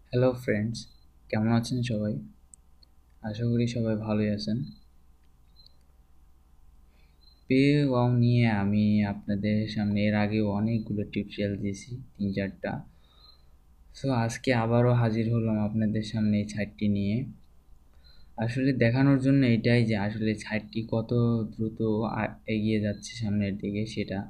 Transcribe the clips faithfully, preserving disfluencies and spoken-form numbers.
Hello friends, কেমন আছেন সবাই? আশা করি সবাই ভালোই আছেন। পেওয়াও নিয়ে আমি আপনাদের সামনে এর আগেও অনেকগুলো টিউটোরিয়াল দিয়েছি, তিন চারটা। সো আজকে আবারও হাজির হলাম আপনাদের সামনে এই সাইটটি নিয়ে। আসলে দেখানোর জন্য এটাই যে আসলে সাইটটি কত দ্রুত আ- এগিয়ে যাচ্ছে সামনের দিকে সেটা।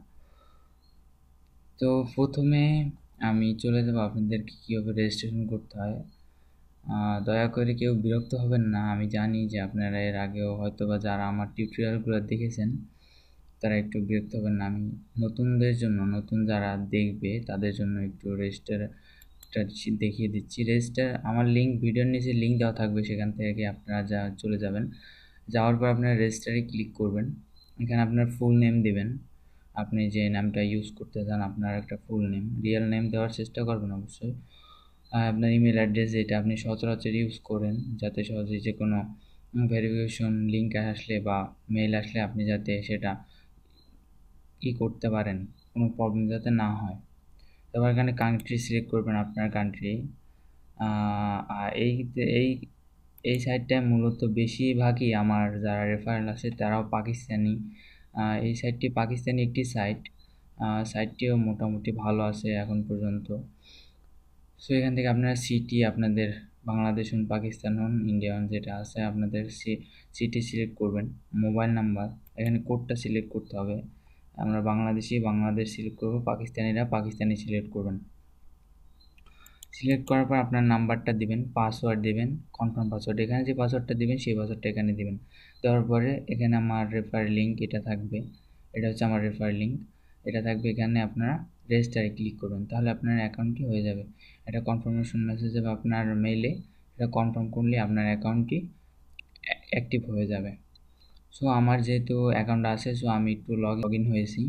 তো প্রথমে আমি চলে যাবো আপনাদেরকে কীভাবে রেজিস্ট্রেশন করতে হয়। আহ, দয়া করে কেউ বিরক্ত হবেন না। আমি জানি যে আপনারা এর আগেও হয়তো বা যারা আমার টিউটোরিয়ালগুলো দেখেছেন তারা একটু বিরক্ত হবেন না। আমি নতুনদের জন্য, নতুন যারা দেখবে তাদের জন্য একটু রেজিস্টারটা দেখিয়ে দিচ্ছি। রেজিস্টার আমার লিঙ্ক, ভিডিওর নিচে লিঙ্ক দেওয়া থাকবে, সেখান থেকে আপনারা যা চলে যাবেন। যাওয়ার পর আপনারা রেজিস্টারে ক্লিক করবেন। এখানে আপনার ফুল নেম দিবেন। আপনি যে নামটা ইউজ করতে চান আপনার একটা ফুল নেম, রিয়েল নেম দেওয়ার চেষ্টা করবেন অবশ্যই। আর আপনার ইমেল অ্যাড্রেস যেটা আপনি সচরাচর ইউজ করেন, যাতে সহজে যে কোনো ভেরিফিকেশন লিঙ্ক আসলে বা মেইল আসলে আপনি যাতে সেটা ই করতে পারেন, কোনো প্রবলেম যাতে না হয়। তারপর এখানে কান্ট্রি সিলেক্ট করবেন, আপনার কান্ট্রি। আর এই এই এই সাইটটায় মূলত বেশিরভাগই আমার যারা রেফারেল আছে তারাও পাকিস্তানি। আহ, এই সাইটটি পাকিস্তানি একটি সাইট। সাইটটিও মোটামুটি ভালো আছে এখন পর্যন্ত। সো এখান থেকে আপনারা সিটি, আপনাদের বাংলাদেশ হন, পাকিস্তান হন, ইন্ডিয়া হন, যেটা আছে আপনাদের সি সিটি সিলেক্ট করবেন। মোবাইল নাম্বার, এখানে কোডটা সিলেক্ট করতে হবে। আমরা বাংলাদেশি বাংলাদেশ সিলেক্ট করব, পাকিস্তানিরা পাকিস্তানি সিলেক্ট করবেন। সিলেক্ট করার পর আপনার নাম্বারটা দিবেন, পাসওয়ার্ড দিবেন, কনফার্ম পাসওয়ার্ড। এখানে যে পাসওয়ার্ডটা দিবেন সেই পাসওয়ার্ডটা এখানে দিবেন। দেওয়ার পরে এখানে আমার রেফার লিঙ্ক এটা থাকবে। এটা হচ্ছে আমার রেফার লিঙ্ক। এটা থাকবে এখানে। আপনারা রেজিস্টারে ক্লিক করবেন, তাহলে আপনার অ্যাকাউন্টটি হয়ে যাবে। এটা কনফার্মেশন মেসেজ যাবে আপনার মেইলে। এটা কনফার্ম করলে আপনার অ্যাকাউন্টটি অ্যাক্টিভ হয়ে যাবে। সো আমার যেহেতু অ্যাকাউন্ট আছে, সো আমি একটু লগ ইন হয়েছি।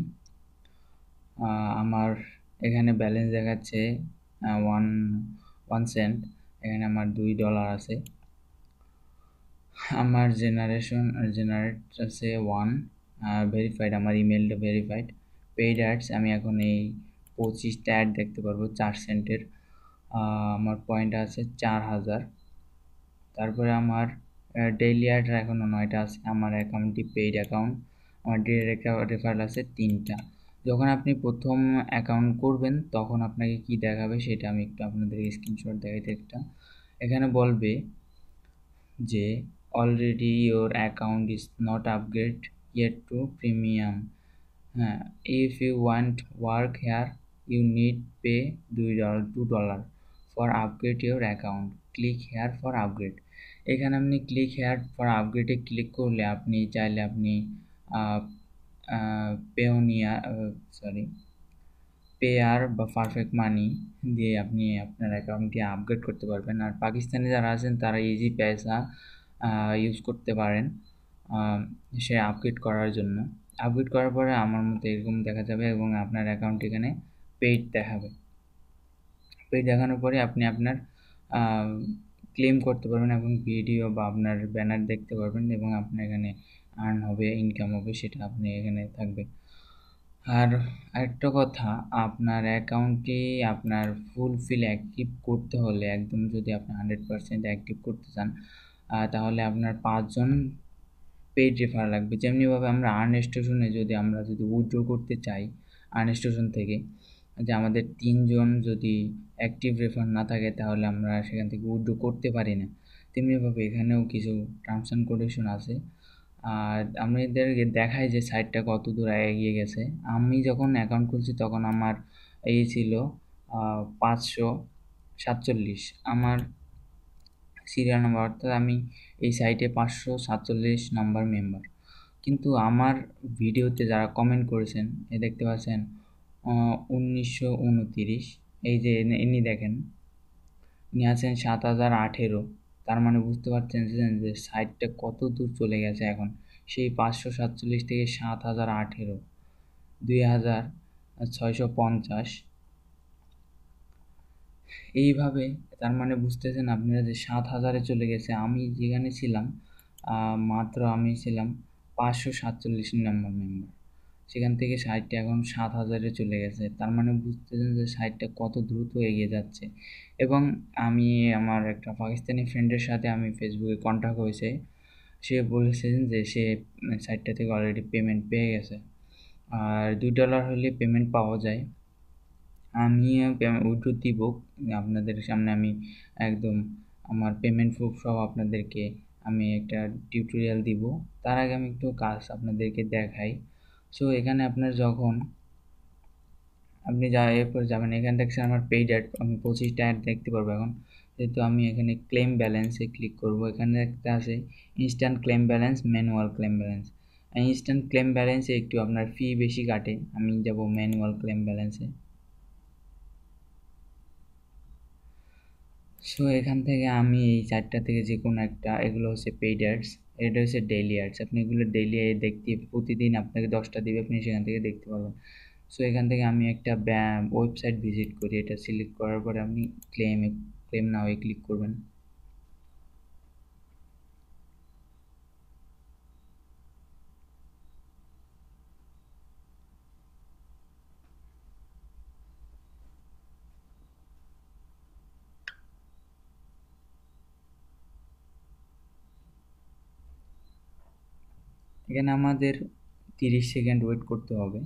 আমার এখানে ব্যালেন্স দেখাচ্ছে ওয়ান ওয়ান সেন্ট। এখানে আমার দুই ডলার আছে। আমার জেনারেশন জেনারেট আছে ওয়ান। ভেরিফাইড, আমার ইমেলটা ভেরিফাইড। পেইড অ্যাডস আমি এখন এই পঁচিশটা অ্যাড দেখতে পারবো চার সেন্টের। আমার পয়েন্ট আছে চার হাজার। তারপরে আমার ডেইলি অ্যাড এখনও নয়টা আছে। আমার অ্যাকাউন্টটি পেইড অ্যাকাউন্ট। আমার ডিরেক্ট রেফারেল আছে তিনটা। যখন আপনি প্রথম অ্যাকাউন্ট করবেন তখন আপনাকে কি দেখাবে সেটা আমি একটু আপনাদের স্ক্রিনশট দেখাইতে একটা। এখানে বলবে যে already your account is not upgrade yet to premium. হ্যাঁ, if you want work here you need pay দুই dollar, to dollar for upgrade your account. Click here for upgrade. এখানে আপনি ক্লিক হেয়ার ফর আপগ্রেডে click করলে আপনি চাইলে আপনি Payoneer sorry Payeer বা পারফেক্ট মানি দিয়ে আপনি আপনার অ্যাকাউন্টটি আপগ্রেড করতে পারবেন। আর পাকিস্তানে যারা আছেন তারা ইজি পয়সা ইউজ করতে পারেন সে আপগ্রেড করার জন্য। আপগ্রেড করার পরে আমার মতো এরকম দেখা যাবে এবং আপনার অ্যাকাউন্ট এখানে পেইড দেখাবে। পেইড দেখানোর পরে আপনি আপনার ক্লেম করতে পারবেন এবং ভিডিও বা আপনার ব্যানার দেখতে পারবেন এবং আপনার এখানে আর্ন হবে, ইনকাম হবে, সেটা আপনি এখানে থাকবে। আর আরেকটা কথা, আপনার অ্যাকাউন্টটি আপনার ফুলফিল অ্যাক্টিভ করতে হলে, একদম যদি আপনি হান্ড্রেড পারসেন্ট অ্যাক্টিভ করতে চান, তাহলে আপনার পাঁচজন পেইড রেফার লাগবে। যেমনিভাবে আমরা আর্ন স্টেশনে যদি আমরা যদি উইথড্র করতে চাই আর্ন স্টেশন থেকে, যে আমাদের তিনজন যদি অ্যাক্টিভ রেফার না থাকে তাহলে আমরা সেখান থেকে উইথড্র করতে পারি না। তেমনিভাবে এখানেও কিছু টার্মস অ্যান্ড কন্ডিশন আছে। আর আমাদেরকে দেখায় যে সাইটটা কত দূর এগিয়ে গেছে। আমি যখন অ্যাকাউন্ট খুলছি তখন আমার এই ছিল পাঁচশো সাতচল্লিশ আমার সিরিয়াল নাম্বার, অর্থাৎ আমি এই সাইটে পাঁচশো সাতচল্লিশ নাম্বার মেম্বার। কিন্তু আমার ভিডিওতে যারা কমেন্ট করেছেন এ দেখতে পাচ্ছেন উনিশশো উনতিরিশ। এই যে ইনি দেখেন, ইনি আছেন সাত হাজার আঠেরো। তার মানে বুঝতে পারছেন যে সাইটটা কত দূর চলে গেছে এখন। সেই পাঁচশো সাতচল্লিশ থেকে সাত হাজার আঠেরো, দুই হাজার ছয়শো পঞ্চাশ, এইভাবে। তার মানে বুঝতেছেন আপনারা যে সাত হাজারে চলে গেছে। আমি যেখানে ছিলাম মাত্র আমি ছিলাম পাঁচশো সাতচল্লিশ নম্বর মেম্বার। সেখান থেকে সাইটটা এখন সাত হাজারে চলে গেছে। তার মানে বুঝতেছেন যে সাইটটা কত দ্রুত এগিয়ে যাচ্ছে। এবং আমি আমার একটা পাকিস্তানি ফ্রেন্ডের সাথে আমি ফেসবুকে কন্ট্যাক্ট হয়েছে, সে বলেছেন যে সে সাইটটা থেকে অলরেডি পেমেন্ট পেয়ে গেছে। আর দুই ডলার হলে পেমেন্ট পাওয়া যায়। আমি উইথড্র দিব, আপনাদের সামনে আমি একদম আমার পেমেন্ট প্রুফ সহ আপনাদেরকে আমি একটা টিউটোরিয়াল দিব। তার আগে আমি একটু কাজ আপনাদেরকে দেখাই। সো এখানে আপনার যখন আপনি যা এরপর যাবেন, এখান থেকে আমার পেইড অ্যাড আমি পঁচিশটা অ্যাড দেখতে পারবো এখন। যেহেতু আমি এখানে ক্লেম ব্যালেন্সে ক্লিক করব, এখানে একটা আছে instant claim balance, manual claim balance. Instant claim ব্যালেন্সে একটু আপনার ফি বেশি কাটে, আমি যাব ম্যানুয়াল ক্লেম ব্যালেন্সে। সো এখান থেকে আমি এই চারটা থেকে যে কোনো একটা, এগুলো হচ্ছে পেইড অ্যাডস, এটা হচ্ছে ডেইলি অ্যাডস। আপনি এগুলো ডেইলি দেখতে, প্রতিদিন আপনাকে দশটা দিবে, আপনি সেখান থেকে দেখতে পারবেন। সো এখান থেকে আমি একটা ওয়েবসাইট ভিজিট করি, এটা সিলেক্ট করার পরে আপনি ক্লেমে ক্লেম নাও এ ক্লিক করবেন। এখানে আমাদের তিরিশ সেকেন্ড ওয়েট করতে হবে।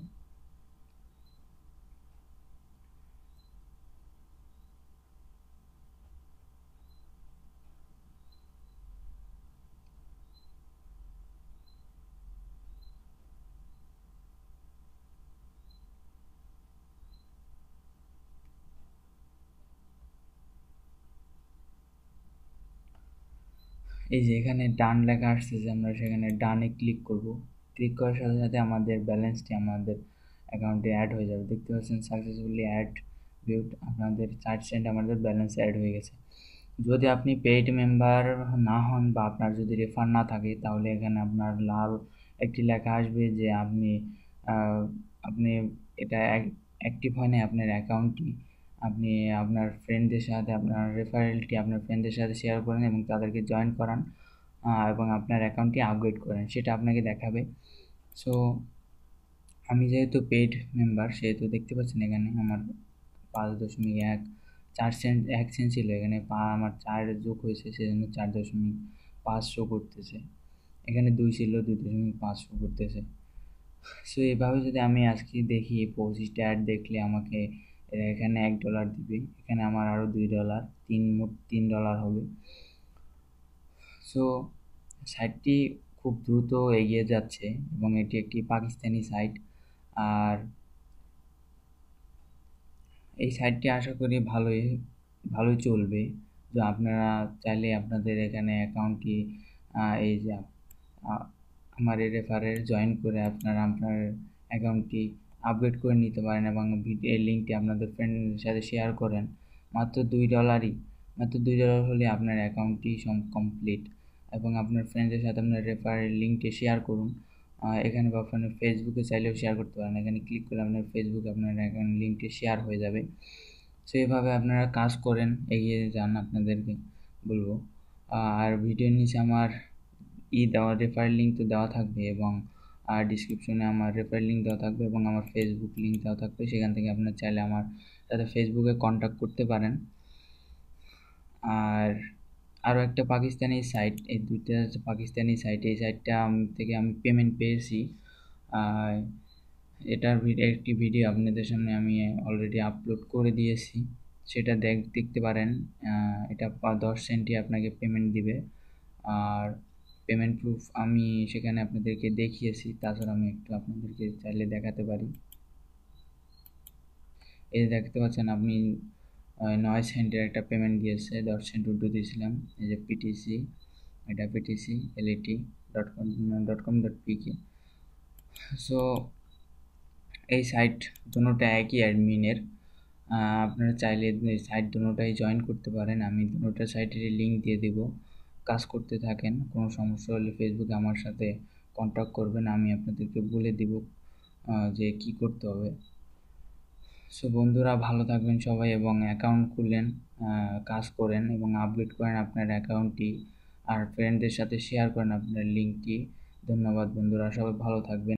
এই যে এখানে ডান লেখা আসছে, যে আমরা সেখানে ডানে ক্লিক করব। ক্লিক করার সাথে সাথে আমাদের ব্যালেন্সটি আমাদের অ্যাকাউন্টে অ্যাড হয়ে যাবে। দেখতে পাচ্ছেন সাকসেসফুলি অ্যাড ভিউড, আপনাদের চার সেন্ট আমাদের ব্যালেন্স অ্যাড হয়ে গেছে। যদি আপনি পেইড মেম্বার না হন বা আপনার যদি রেফার না থাকে, তাহলে এখানে আপনার লাল একটি লেখা আসবে যে আপনি আপনি এটা অ্যাক্টিভ হয় না আপনার অ্যাকাউন্টটি। আপনি আপনার ফ্রেন্ডদের সাথে আপনার রেফারেলটি আপনার ফ্রেন্ডদের সাথে শেয়ার করেন এবং তাদেরকে জয়েন করান, এবং আপনার অ্যাকাউন্টটি আপগ্রেড করেন, সেটা আপনাকে দেখাবে। সো আমি যেহেতু পেইড মেম্বার, সেহেতু দেখতে পাচ্ছেন এখানে আমার পাঁচ দশমিক এক চার সেন্ট এক সেন্ট ছিল, এখানে পা আমার চার যোগ হয়েছে, সেজন্য চার দশমিক পাঁচ শো করতেছে। এখানে দুই ছিল, দুই দশমিক পাঁচ শো করতেছে। সো এভাবে যদি আমি আজকে দেখি, পঁচিশটা অ্যাড দেখলে আমাকে এখানে এক ডলার দিবে, এখানে আমার আরও দুই ডলার, তিন মোট তিন ডলার হবে। সো সাইটটি খুব দ্রুত এগিয়ে যাচ্ছে এবং এটি একটি পাকিস্তানি সাইট। আর এই সাইটটি আশা করি ভালোই ভালোই চলবে। তো আপনারা চাইলে আপনাদের এখানে অ্যাকাউন্টটি এই যে আমার এই রেফারে জয়েন করে আপনারা আপনার অ্যাকাউন্টটি আপগ্রেড করে নিতে পারেন এবং ভিডিও লিঙ্কটি আপনাদের ফ্রেন্ডের সাথে শেয়ার করেন। মাত্র দুই ডলারই মাত্র দুই ডলার হলে আপনার অ্যাকাউন্টটি সম কমপ্লিট। এবং আপনার ফ্রেন্ডের সাথে আপনার রেফারের লিঙ্কটি শেয়ার করুন। এখানে বা আপনার ফেসবুকে চাইলেও শেয়ার করতে পারেন, এখানে ক্লিক করলে আপনার ফেসবুকে আপনার অ্যাকাউন্ট লিঙ্কটি শেয়ার হয়ে যাবে। সো এইভাবে আপনারা কাজ করেন, এগিয়ে যান, আপনাদেরকে বলবো। আর ভিডিওর নিচে আমার ই দেওয়া রেফারেল লিঙ্ক তো দেওয়া থাকবে, এবং আর ডিসক্রিপশনে আমার রেফারেল লিঙ্ক দেওয়া থাকবে এবং আমার ফেসবুক লিঙ্ক দেওয়া থাকবে। সেখান থেকে আপনারা চাইলে আমার সাথে ফেসবুকে কন্ট্যাক্ট করতে পারেন। আর আরও একটা পাকিস্তানি সাইট, এই দুইটা পাকিস্তানি সাইট, এই সাইটটা থেকে আমি পেমেন্ট পেয়েছি। এটার একটি ভিডিও আপনাদের সামনে আমি অলরেডি আপলোড করে দিয়েছি, সেটা দেখ দেখতে পারেন। এটা দশ সেন্টই আপনাকে পেমেন্ট দিবে। আর পেমেন্ট প্রুফ আমি সেখানে আপনাদেরকে দেখিয়েছি, তাছাড়া আমি একটু আপনাদেরকে চাইলে দেখাতে পারি। এই দেখতে পাচ্ছেন আপনি নয় সেন্টের একটা পেমেন্ট দিয়েছে, দশ সেন্ট উঠে দিয়েছিলাম। এই যে পিটিসি, এটা PTC LET dot com dot com dot PK. So এই সাইট দুটোটা একই অ্যাডমিনের, আপনারা চাইলে সাইট দুটোটাই জয়েন করতে পারেন। আমি দুটোটা সাইটের লিঙ্ক দিয়ে দেব, কাজ করতে থাকেন। কোনো সমস্যা হলে ফেসবুকে আমার সাথে কন্ট্যাক্ট করবেন, আমি আপনাদেরকে বলে দিব যে কি করতে হবে। সো বন্ধুরা, ভালো থাকবেন সবাই এবং অ্যাকাউন্ট খুললেন, কাজ করেন এবং আপডেট করেন আপনার অ্যাকাউন্টটি, আর ফ্রেন্ডদের সাথে শেয়ার করেন আপনার লিঙ্কটি। ধন্যবাদ বন্ধুরা, সবাই ভালো থাকবেন।